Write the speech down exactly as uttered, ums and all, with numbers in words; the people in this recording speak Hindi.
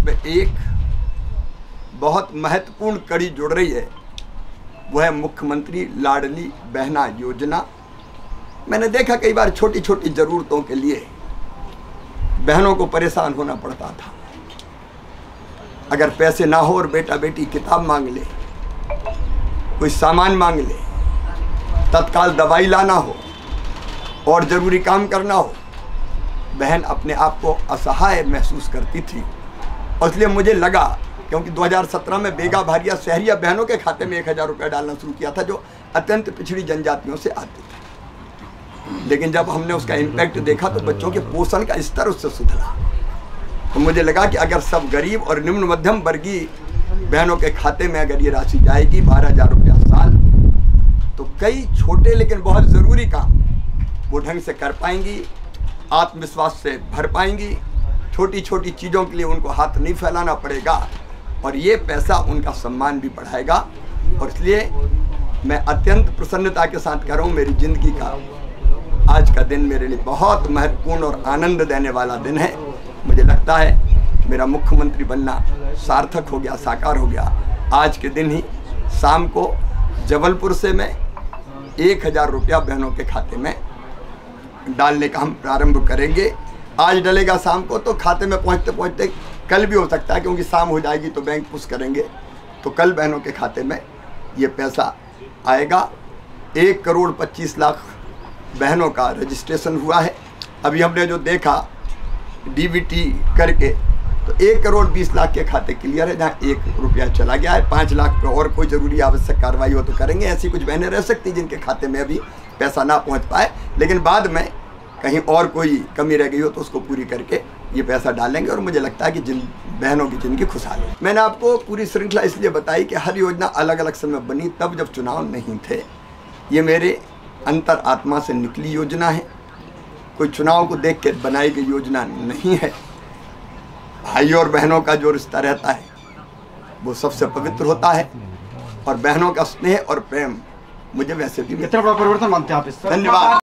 उसमें एक बहुत महत्वपूर्ण कड़ी जुड़ रही है, वो है मुख्यमंत्री लाडली बहना योजना। मैंने देखा कई बार छोटी छोटी ज़रूरतों के लिए बहनों को परेशान होना पड़ता था। अगर पैसे ना हो और बेटा बेटी किताब मांग ले, कोई सामान मांग ले, तत्काल दवाई लाना हो और ज़रूरी काम करना हो, बहन अपने आप को असहाय महसूस करती थी। और इसलिए मुझे लगा, क्योंकि दो हज़ार सत्रह में बेगा भारिया शहरिया बहनों के खाते में एक हज़ार रुपया डालना शुरू किया था, जो अत्यंत पिछड़ी जनजातियों से आती थी। लेकिन जब हमने उसका इम्पैक्ट देखा तो बच्चों के पोषण का स्तर उससे सुधरा। तो मुझे लगा कि अगर सब गरीब और निम्न मध्यम वर्गीय बहनों के खाते में अगर ये राशि जाएगी बारह हज़ार रुपया साल, तो कई छोटे लेकिन बहुत ज़रूरी काम वो ढंग से कर पाएंगी, आत्मविश्वास से भर पाएंगी। छोटी छोटी चीज़ों के लिए उनको हाथ नहीं फैलाना पड़ेगा और ये पैसा उनका सम्मान भी बढ़ाएगा। और इसलिए मैं अत्यंत प्रसन्नता के साथ कह रहा हूँ, मेरी ज़िंदगी का आज का दिन मेरे लिए बहुत महत्वपूर्ण और आनंद देने वाला दिन है। मुझे लगता है मेरा मुख्यमंत्री बनना सार्थक हो गया, साकार हो गया। आज के दिन ही शाम को जबलपुर से मैं एक हज़ार रुपया बहनों के खाते में डालने का हम प्रारंभ करेंगे। आज डलेगा शाम को, तो खाते में पहुंचते पहुंचते कल भी हो सकता है, क्योंकि शाम हो जाएगी तो बैंक पुश करेंगे, तो कल बहनों के खाते में ये पैसा आएगा। एक करोड़ पच्चीस लाख बहनों का रजिस्ट्रेशन हुआ है। अभी हमने जो देखा डीबीटी करके, तो एक करोड़ बीस लाख के खाते क्लियर है, जहाँ एक रुपया चला गया है। पाँच लाख पे और कोई ज़रूरी आवश्यक कार्रवाई हो तो करेंगे। ऐसी कुछ बहनें रह सकती जिनके खाते में अभी पैसा ना पहुँच पाए, लेकिन बाद में कहीं और कोई कमी रह गई हो तो उसको पूरी करके ये पैसा डालेंगे। और मुझे लगता है कि जिन बहनों की ज़िंदगी खुशहाल है। मैंने आपको पूरी श्रृंखला इसलिए बताई कि हर योजना अलग अलग समय बनी, तब जब चुनाव नहीं थे। ये मेरे अंतर आत्मा से निकली योजना है, कोई चुनाव को देख के बनाई गई योजना नहीं है। भाई और बहनों का जो रिश्ता रहता है वो सबसे पवित्र होता है, और बहनों का स्नेह और प्रेम मुझे वैसे भी। कितना बड़ा परिवर्तन मानते हैं आप इस? धन्यवाद।